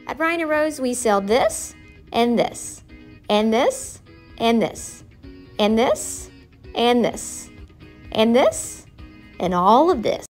At Ryan and Rose, we sell this and this, and this, and this, and this, and this, and this, and all of this.